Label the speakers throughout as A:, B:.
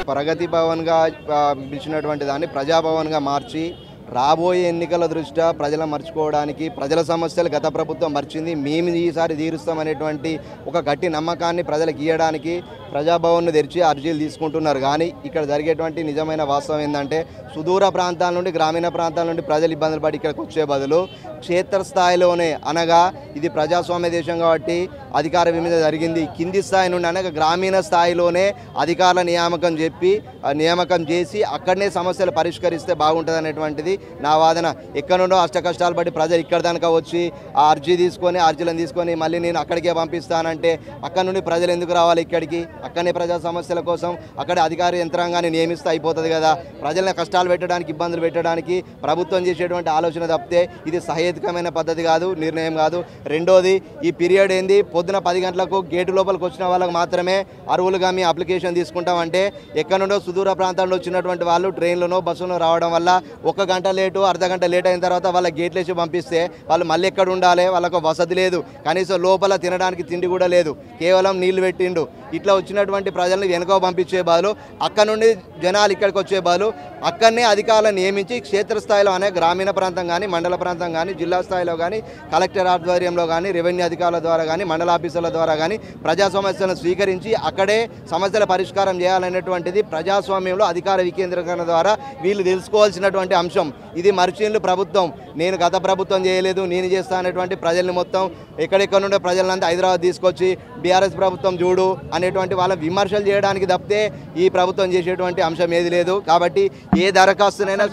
A: ప్రగతి భవన్గా పిలిచినటువంటి దాన్ని ప్రజాభవన్గా మార్చి రాబోయే ఎన్నికల దృష్ట్యా ప్రజలను మర్చిపోవడానికి, ప్రజల సమస్యలు గత ప్రభుత్వం మర్చింది, మేము ఈసారి తీరుస్తామనేటువంటి ఒక గట్టి నమ్మకాన్ని ప్రజలకు ఇవ్వడానికి ప్రజాభవన్ను తెరిచి అర్జీలు తీసుకుంటున్నారు. కానీ ఇక్కడ జరిగేటువంటి నిజమైన వాస్తవం ఏంటంటే సుదూర ప్రాంతాల నుండి, గ్రామీణ ప్రాంతాల నుండి ప్రజలు ఇబ్బందులు పడి ఇక్కడికి వచ్చే బదులు క్షేత్రస్థాయిలోనే, అనగా ఇది ప్రజాస్వామ్య దేశం కాబట్టి అధికార విమర్శ జరిగింది, కింది స్థాయి నుండి అనగా గ్రామీణ స్థాయిలోనే అధికారుల నియామకం చేసి అక్కడనే సమస్యలు పరిష్కరిస్తే బాగుంటుంది అనేటువంటిది నా వాదన. ఎక్కడ నుండో అష్ట కష్టాలు పడి ప్రజలు ఇక్కడ దాకా వచ్చి ఆ అర్జీలను తీసుకొని మళ్ళీ నేను అక్కడికే పంపిస్తానంటే అక్కడ నుండి ప్రజలు ఎందుకు రావాలి ఇక్కడికి? అక్కడనే ప్రజా సమస్యల కోసం అక్కడ అధికార యంత్రాంగాన్ని నియమిస్తే అయిపోతుంది కదా. ప్రజలను కష్టాలు పెట్టడానికి, ఇబ్బందులు పెట్టడానికి ప్రభుత్వం చేసేటువంటి ఆలోచన తప్పితే ఇది సహేతుకమైన పద్ధతి కాదు, నిర్ణయం కాదు. రెండోది, ఈ పీరియడ్ ఏంది, పొద్దున 10 గంటలకు గేటు లోపలికి వచ్చిన వాళ్ళకి మాత్రమే అర్హులుగా మీ అప్లికేషన్ తీసుకుంటామంటే ఎక్కడ నుండో సుదూర ప్రాంతాల్లో వచ్చినటువంటి వాళ్ళు ట్రైన్లోనో బస్సులో రావడం వల్ల 1 గంట లేటు, అర్ధగంట లేట్ అయిన తర్వాత వాళ్ళ గేట్లు వేసి పంపిస్తే వాళ్ళు మళ్ళీ ఎక్కడ ఉండాలి? వాళ్ళకు వసతి లేదు, కనీసం లోపల తినడానికి తిండి కూడా లేదు, కేవలం నీళ్లు పెట్టిండు. ఇట్లా వచ్చినటువంటి ప్రజల్ని వెనుక పంపించే బదులు, అక్కడ నుండి జనాలు ఇక్కడికి వచ్చే బదులు అక్కడనే అధికారులను నియమించి క్షేత్రస్థాయిలో అనే గ్రామీణ ప్రాంతం కానీ, మండల ప్రాంతం కానీ, జిల్లా స్థాయిలో కానీ, కలెక్టర్ ఆధ్వర్యంలో కానీ, రెవెన్యూ అధికారుల ద్వారా కానీ, మండల ఆఫీసర్ల ద్వారా కానీ ప్రజా సమస్యలను స్వీకరించి అక్కడే సమస్యల పరిష్కారం చేయాలనేటువంటిది ప్రజాస్వామ్యంలో అధికార వికేంద్రీకరణ ద్వారా వీళ్ళు తెలుసుకోవాల్సినటువంటి అంశం. ఇది మర్చిన్లు ప్రభుత్వం, నేను గత ప్రభుత్వం చేయలేదు, నేను చేస్తా అనేటువంటి ప్రజల్ని మొత్తం ఎక్కడెక్కడ నుండే ప్రజలంతా హైదరాబాద్ తీసుకొచ్చి బీఆర్ఎస్ ప్రభుత్వం చూడు అనేటువంటి వాళ్ళ విమర్శలు చేయడానికి తప్పితే ఈ ప్రభుత్వం చేసేటువంటి అంశం ఏది లేదు. కాబట్టి ఏ దరఖాస్తునైనా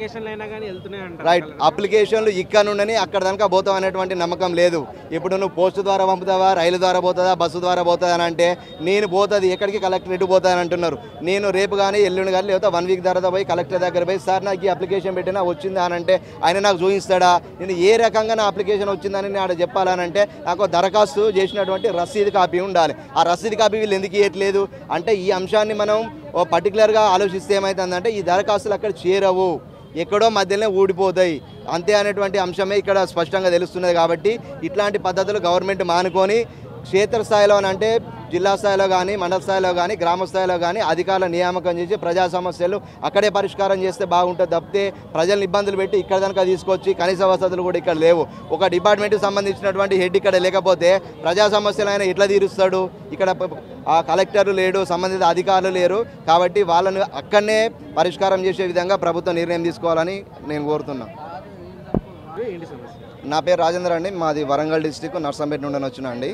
A: రైట్, అప్లికేషన్లు ఇక్కడ నుండి అక్కడ దాకా పోతాం అనేటువంటి నమ్మకం లేదు. ఇప్పుడు నువ్వు పోస్టు ద్వారా పంపుతావా, రైలు ద్వారా పోతుందా, బస్సు ద్వారా పోతుందా అని అంటే నేను పోతుంది ఎక్కడికి, కలెక్టరేట్ పోతుందని అంటున్నారు. నేను రేపు కానీ ఎల్లుండి కానీ లేకపోతే 1 వీక్ తర్వాత పోయి కలెక్టర్ దగ్గర పోయి సార్ నాకు ఈ అప్లికేషన్ పెట్టినా వచ్చిందా అని అంటే ఆయన నాకు చూపిస్తాడా? నేను ఏ రకంగా నా అప్లికేషన్ వచ్చిందని నేను ఆడ చెప్పాలనంటే నాకు దరఖాస్తు చేసినటువంటి రసీదు కాపీ ఉండాలి. ఆ రసీదు కాపీ వీళ్ళు ఎందుకు ఇవ్వట్లేదు అంటే ఈ అంశాన్ని మనం పర్టికులర్గా ఆలోచిస్తే ఏమవుతుందంటే ఈ దరఖాస్తులు అక్కడ చేరవు, ఎక్కడో మధ్యలోనే ఊడిపోతాయి అంతే అనేటువంటి అంశమే ఇక్కడ స్పష్టంగా తెలుస్తున్నది. కాబట్టి ఇట్లాంటి పద్ధతులు గవర్నమెంట్ మానుకొని క్షేత్రస్థాయిలో అంటే జిల్లా స్థాయిలో కానీ, మండల స్థాయిలో కానీ, గ్రామ స్థాయిలో కానీ అధికారుల నియామకం చేసి ప్రజా సమస్యలు అక్కడే పరిష్కారం చేస్తే బాగుంటుంది తప్పితే ప్రజలను ఇబ్బందులు పెట్టి ఇక్కడ కనుక తీసుకొచ్చి కనీస వసతులు కూడా ఇక్కడ లేవు. ఒక డిపార్ట్మెంట్కి సంబంధించినటువంటి హెడ్ ఇక్కడ లేకపోతే ప్రజా సమస్యలు ఆయన ఎట్లా తీరుస్తాడు? ఇక్కడ ఆ కలెక్టర్ లేడు, సంబంధిత అధికారులు లేరు. కాబట్టి వాళ్ళను అక్కడనే పరిష్కారం చేసే విధంగా ప్రభుత్వం నిర్ణయం తీసుకోవాలని నేను కోరుతున్నాను. నా పేరు రాజేంద్ర అండి, మాది వరంగల్ డిస్టిక్ నర్సంపేట నుండి వచ్చిన అండి.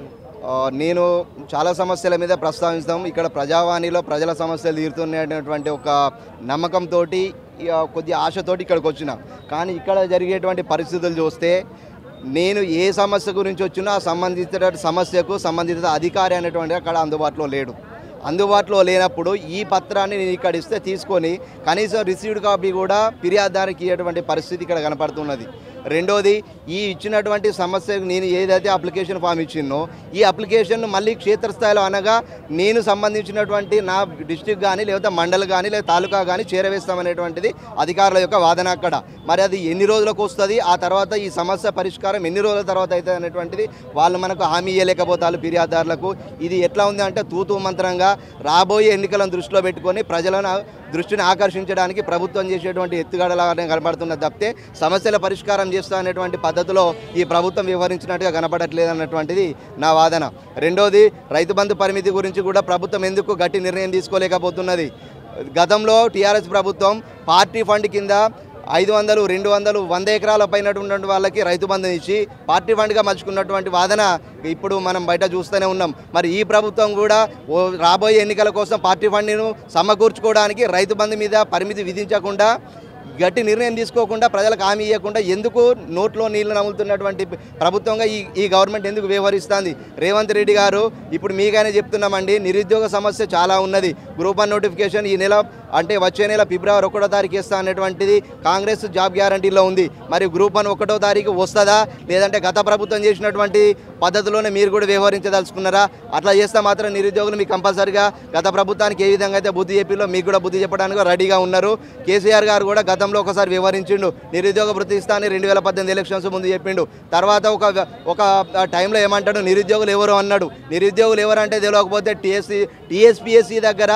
A: నేను చాలా సమస్యల మీద ప్రస్తావిస్తాం. ఇక్కడ ప్రజావాణిలో ప్రజల సమస్యలు తీరుతున్నటువంటి ఒక నమ్మకంతో కొద్ది ఆశతోటి ఇక్కడికి వచ్చిన. కానీ ఇక్కడ జరిగేటువంటి పరిస్థితులు చూస్తే నేను ఏ సమస్య గురించి వచ్చినా సంబంధిత సమస్యకు సంబంధిత అధికారి అనేటువంటి అక్కడ అందుబాటులో లేడు. అందుబాటులో లేనప్పుడు ఈ పత్రాన్ని నేను ఇక్కడ ఇస్తే తీసుకొని కనీసం రిసీవ్డ్ కాపీ కూడా ఫిర్యాదుదారికి ఇవ్వటువంటి పరిస్థితి ఇక్కడ కనపడుతున్నది. రెండోది, ఈ ఇచ్చినటువంటి సమస్యకు నేను ఏదైతే అప్లికేషన్ ఫామ్ ఇచ్చినో ఈ అప్లికేషన్ను మళ్ళీ క్షేత్రస్థాయిలో అనగా నేను సంబంధించినటువంటి నా డిస్టిక్ కానీ, లేకపోతే మండల్ కానీ, లేదా తాలూకా కానీ చేరవేస్తామనేటువంటిది అధికారుల యొక్క వాదన అక్కడ. మరి అది ఎన్ని రోజులకు వస్తుంది, ఆ తర్వాత ఈ సమస్య పరిష్కారం ఎన్ని రోజుల తర్వాత అవుతుంది అనేటువంటిది వాళ్ళు మనకు హామీ ఇవ్వలేకపోతారు ఫిర్యాదుదారులకు. ఇది ఎట్లా ఉంది అంటే తూతూ మంత్రంగా రాబోయే ఎన్నికలను దృష్టిలో పెట్టుకొని ప్రజలను దృష్టిని ఆకర్షించడానికి ప్రభుత్వం చేసేటువంటి ఎత్తుగడలాగానే కనబడుతున్నది తప్పితే సమస్యల పరిష్కారం చేస్తా అనేటువంటి పద్ధతిలో ఈ ప్రభుత్వం వ్యవహరించినట్టుగా కనపడట్లేదు అన్నటువంటిది నా వాదన. రెండోది, రైతు బంధు పరిమితి గురించి కూడా ప్రభుత్వం ఎందుకు గట్టి నిర్ణయం తీసుకోలేకపోతున్నది? గతంలో టీఆర్ఎస్ ప్రభుత్వం పార్టీ ఫండ్ కింద 500, 200, 100 ఎకరాల పైన ఉన్నటువంటి వాళ్ళకి రైతు బంధు ఇచ్చి పార్టీ ఫండ్గా మలుచుకున్నటువంటి వాదన ఇప్పుడు మనం బయట చూస్తూనే ఉన్నాం. మరి ఈ ప్రభుత్వం కూడా రాబోయే ఎన్నికల కోసం పార్టీ ఫండ్ను సమకూర్చుకోవడానికి రైతు బంధు మీద పరిమితి విధించకుండా, గట్టి నిర్ణయం తీసుకోకుండా, ప్రజలకు హామీ ఇవ్వకుండా ఎందుకు నోట్లో నీళ్లు నములుతున్నటువంటి ప్రభుత్వంగా ఈ గవర్నమెంట్ ఎందుకు వ్యవహరిస్తుంది? రేవంత్ రెడ్డి గారు ఇప్పుడు మీకైనా చెప్తున్నామండి, నిరుద్యోగ సమస్య చాలా ఉన్నది. గ్రూప్ 1 నోటిఫికేషన్ ఈ నెల అంటే వచ్చే నెల ఫిబ్రవరి 1వ తారీఖు ఇస్తా అనేటువంటిది కాంగ్రెస్ జాబ్ గ్యారంటీలో ఉంది. మరి గ్రూప్ 1 1వ తారీఖు వస్తుందా, లేదంటే గత ప్రభుత్వం చేసినటువంటి పద్ధతిలోనే మీరు కూడా వ్యవహరించదలుచుకున్నారా? అట్లా చేస్తే మాత్రం నిరుద్యోగులు మీకు కంపల్సరిగా గత ప్రభుత్వానికి ఏ విధంగా అయితే బుద్ధి చెప్పిలో మీకు కూడా బుద్ధి చెప్పడానికి రెడీగా ఉన్నారు. కేసీఆర్ గారు కూడా గతంలో ఒకసారి వివరించిండు, నిరుద్యోగ వృత్తి ఇస్తానని 2018 ఎలక్షన్స్ ముందు చెప్పిండు. తర్వాత ఒక టైంలో ఏమంటాడు, నిరుద్యోగులు ఎవరు అన్నాడు. నిరుద్యోగులు ఎవరంటే తెలియకపోతే టీఎస్పీఎస్సీ దగ్గర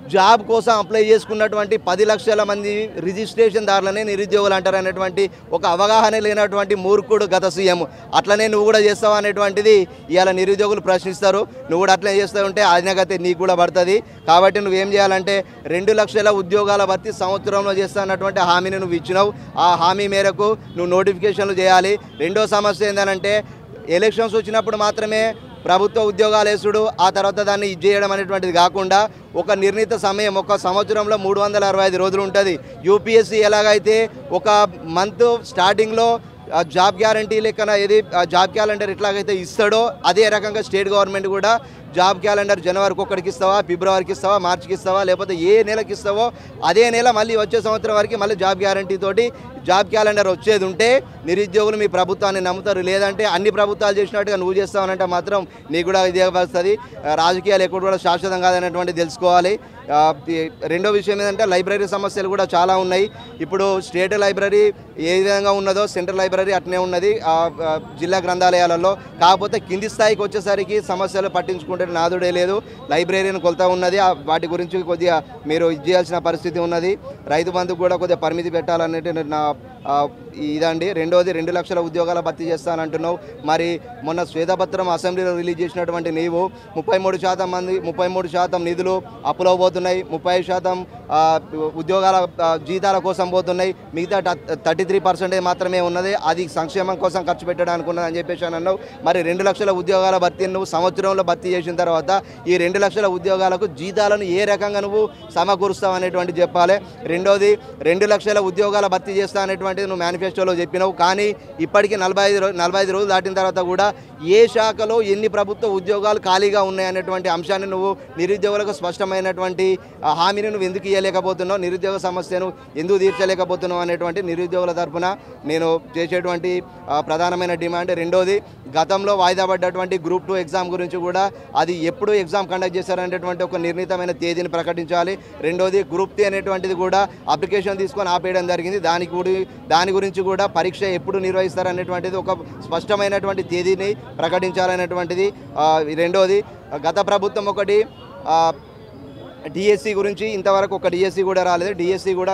A: జాబ్ కోసం అప్లై చేసుకున్నటువంటి 10 లక్షల మంది రిజిస్ట్రేషన్ దారులనే నిరుద్యోగులు అంటారు అనేటువంటి ఒక అవగాహన లేనటువంటి మూర్ఖుడు గత సీఎం. అట్లనే నువ్వు కూడా చేస్తావు అనేటువంటిది ఇవాళ నిరుద్యోగులు ప్రశ్నిస్తారు. నువ్వు కూడా అట్లనే చేస్తూ ఉంటే అధినగతి నీకు కూడా పడుతుంది. కాబట్టి నువ్వేం చేయాలంటే 2 లక్షల ఉద్యోగాల భర్తీ సంవత్సరంలో చేస్తా అన్నటువంటి హామీని నువ్వు ఇచ్చినావు. ఆ హామీ మేరకు నువ్వు నోటిఫికేషన్లు చేయాలి. రెండో సమస్య ఏంటంటే ఎలక్షన్స్ వచ్చినప్పుడు మాత్రమే ప్రభుత్వ ఉద్యోగాలు వేసుడు, ఆ తర్వాత దాన్ని ఇది చేయడం అనేటువంటిది కాకుండా ఒక నిర్ణీత సమయం, ఒక సంవత్సరంలో 365 రోజులు ఉంటుంది. యూపీఎస్సీ ఎలాగైతే ఒక మంత్ స్టార్టింగ్లో జాబ్ గ్యారంటీ లెక్కన ఏది జాబ్ క్యాలెండర్ ఎట్లాగైతే ఇస్తాడో అదే రకంగా స్టేట్ గవర్నమెంట్ కూడా జాబ్ క్యాలెండర్ జనవరికి ఒకటికి ఇస్తావా, ఫిబ్రవరికి ఇస్తావా, మార్చికి ఇస్తావా, లేకపోతే ఏ నెలకి ఇస్తావో అదే నెల మళ్ళీ వచ్చే సంవత్సరం వరకు మళ్ళీ జాబ్ గ్యారంటీ తోటి జాబ్ క్యాలెండర్ వచ్చేది ఉంటే నిరుద్యోగులు మీ ప్రభుత్వాన్ని నమ్ముతారు. లేదంటే అన్ని ప్రభుత్వాలు చేసినట్టుగా నువ్వు చేస్తావనంటే మాత్రం నీకు కూడా ఇదే వస్తుంది. రాజకీయాలు ఎక్కడ కూడా శాశ్వతం కాదనేటువంటిది తెలుసుకోవాలి. రెండో విషయం ఏంటంటే లైబ్రరీ సమస్యలు కూడా చాలా ఉన్నాయి. ఇప్పుడు స్టేట్ లైబ్రరీ ఏ విధంగా ఉన్నదో సెంట్రల్ లైబ్రరీ అట్నే ఉన్నది జిల్లా గ్రంథాలయాలలో. కాకపోతే కింది స్థాయికి వచ్చేసరికి సమస్యలు పట్టించుకుంటే నాదుడే లేదు. లైబ్రరీని కొలత ఉన్నది. వాటి గురించి కొద్దిగా మీరు ఇది చేయాల్సిన పరిస్థితి ఉన్నది. రైతు బంధుకు కూడా కొద్దిగా పరిమితి పెట్టాలనేది నా ఇదండి. రెండోది 2 లక్షల ఉద్యోగాల భర్తీ చేస్తానంటున్నావు. మరి మొన్న శ్వేతపత్రం అసెంబ్లీలో రిలీజ్ చేసినటువంటి నీవు 33% నిధులు అప్పులో పోతున్నాయి, 30% ఉద్యోగాల జీతాల కోసం పోతున్నాయి, మిగతా 33% మాత్రమే ఉన్నది, అది సంక్షేమం కోసం ఖర్చు పెట్టడానికి ఉన్నది అని చెప్పేసి అని అన్నావు. మరి 2 లక్షల ఉద్యోగాల భర్తీ నువ్వు సంవత్సరంలో భర్తీ చేసిన తర్వాత ఈ 2 లక్షల ఉద్యోగాలకు జీతాలను ఏ రకంగా నువ్వు సమకూరుస్తావు అనేటువంటిది చెప్పాలి. రెండోది 2 లక్షల ఉద్యోగాల భర్తీ చేస్తా అనేటువంటిది నువ్వు మేనిఫెస్టోలో చెప్పినావు. కానీ ఇప్పటికీ 45 రోజులు దాటిన తర్వాత కూడా ఏ శాఖలో ఎన్ని ప్రభుత్వ ఉద్యోగాలు ఖాళీగా ఉన్నాయనేటువంటి అంశాన్ని నువ్వు నిరుద్యోగులకు స్పష్టమైనటువంటి హామీని నువ్వు ఎందుకు ఇవ్వలేకపోతున్నావు, నిరుద్యోగ సమస్యను ఎందుకు తీర్చలేకపోతున్నావు అనేటువంటి నిరుద్యోగుల తరఫున నేను చేసేటువంటి ప్రధానమైన డిమాండ్. రెండోది గతంలో వాయిదా పడ్డటువంటి గ్రూప్ 2 ఎగ్జామ్ గురించి కూడా అది ఎప్పుడు ఎగ్జామ్ కండక్ట్ చేశారనేటువంటి ఒక నిర్ణీతమైన తేదీని ప్రకటించాలి. రెండోది గ్రూప్ 3 అనేటువంటిది కూడా అప్లికేషన్ తీసుకొని ఆపేయడం జరిగింది. దాని గురించి కూడా పరీక్ష ఎప్పుడు నిర్వహిస్తారనేటువంటిది ఒక స్పష్టమైనటువంటి తేదీని ప్రకటించాలనేటువంటిది రెండోది. గత ప్రభుత్వం ఒకటి డిఎస్సి గురించి ఇంతవరకు ఒక డిఎస్సి కూడా రాలేదు. డిఎస్సి కూడా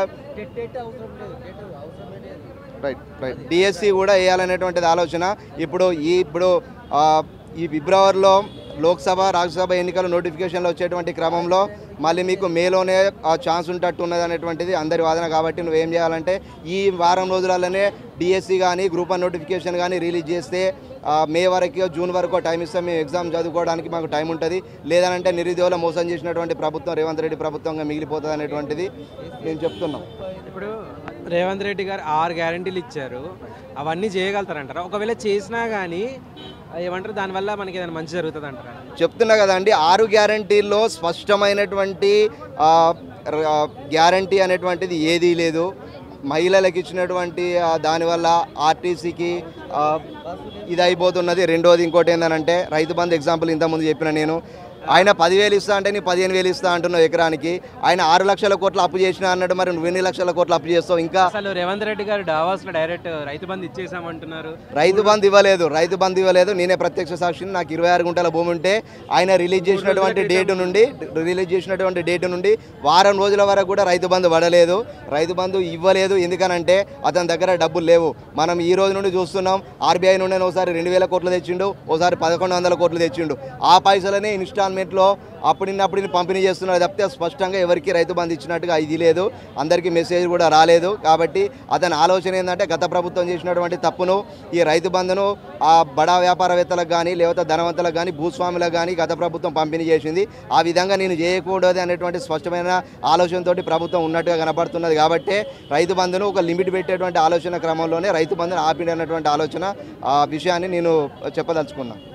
A: డిఎస్సి కూడా వేయాలనేటువంటిది ఆలోచన. ఇప్పుడు ఈ ఫిబ్రవరిలో లోక్సభ రాజ్యసభ ఎన్నికల నోటిఫికేషన్లు వచ్చేటువంటి క్రమంలో మళ్ళీ మీకు మేలోనే ఛాన్స్ ఉంటట్టు ఉన్నది అనేటువంటిది అందరి వాదన. కాబట్టి నువ్వేం చేయాలంటే ఈ వారం రోజులలోనే డిఎస్సి కానీ గ్రూప్ 1 నోటిఫికేషన్ కానీ రిలీజ్ చేస్తే మే వరకు జూన్ వరకు టైం ఇస్తాం, మేము ఎగ్జామ్ చదువుకోవడానికి మాకు టైం ఉంటుంది. లేదనంటే నిరుద్యోగులు మోసం చేసినటువంటి ప్రభుత్వం రేవంత్ రెడ్డి ప్రభుత్వంగా మిగిలిపోతుంది అనేటువంటిది నేను చెప్తున్నాం.
B: ఇప్పుడు రేవంత్ రెడ్డి గారు 6 గ్యారంటీలు ఇచ్చారు, అవన్నీ చేయగలుగుతారంటారా? ఒకవేళ చేసినా కానీ ఏమంటారు దానివల్ల మనకి ఏదైనా మంచి జరుగుతుంది అంటారా?
A: చెప్తున్నా కదండి, 6 గ్యారంటీల్లో స్పష్టమైనటువంటి గ్యారంటీ అనేటువంటిది ఏదీ లేదు. మహిళలకు ఇచ్చినటువంటి దానివల్ల ఆర్టీసీకి ఇది అయిపోతున్నది. రెండోది ఇంకోటి ఏంటంటే రైతు బంధు ఎగ్జాంపుల్ ఇంతకుముందు చెప్పిన నేను, ఆయన 10,000 ఇస్తా అంటే నీ 15,000 ఇస్తా అంటున్నావు ఎకరానికి. ఆయన 6 లక్షల కోట్ల అప్పు చేసినా అన్నాడు, మరి నువ్వు ఎన్ని లక్షల కోట్ల అప్పు చేస్తావు? ఇంకా
B: అసలు రేవంత్ రెడ్డి గారు డావాస్లో డైరెక్ట్ రైతు బంధు ఇచ్చేసామంటున్నారు.
A: రైతు బంధు ఇవ్వలేదు. నేనే ప్రత్యక్ష సాక్షిని. నాకు 26 గుంటల భూమి ఉంటే ఆయన రిలీజ్ చేసినటువంటి డేటు నుండి వారం రోజుల వరకు కూడా రైతు బంధు పడలేదు, రైతు బంధు ఇవ్వలేదు. ఎందుకనంటే అతని దగ్గర డబ్బులు లేవు. మనం ఈ రోజు నుండి చూస్తున్నాం, ఆర్బీఐ నుండి ఒకసారి 2,000 కోట్లు తెచ్చిండు, ఒకసారి 1,100 కోట్లు తెచ్చిండు. ఆ పైసలనే ఇన్స్టాల్మెంట్లో అప్పుడిన్నప్పుడు పంపిణీ చేస్తున్నారు తప్పితే స్పష్టంగా ఎవరికి రైతు బంధు ఇచ్చినట్టుగా ఇది లేదు. అందరికీ మెసేజ్ కూడా రాలేదు. కాబట్టి అతని ఆలోచన ఏంటంటే గత ప్రభుత్వం చేసినటువంటి తప్పును ఈ రైతు బంధును ఆ బడా వ్యాపారవేత్తలకు కానీ లేకపోతే ధనవంతులకు కానీ భూస్వాములకు కానీ గత ప్రభుత్వం పంపిణీ చేసింది. ఆ విధంగా నేను చేయకూడదు అనేటువంటి స్పష్టమైన ఆలోచనతో ప్రభుత్వం ఉన్నట్టుగా కనపడుతున్నది. కాబట్టి రైతు బంధును ఒక లిమిట్ పెట్టేటువంటి ఆలోచన క్రమంలోనే రైతు బంధును ఆపినటువంటి ఆలోచన విషయాన్ని నేను చెప్పదలుచుకున్నాను.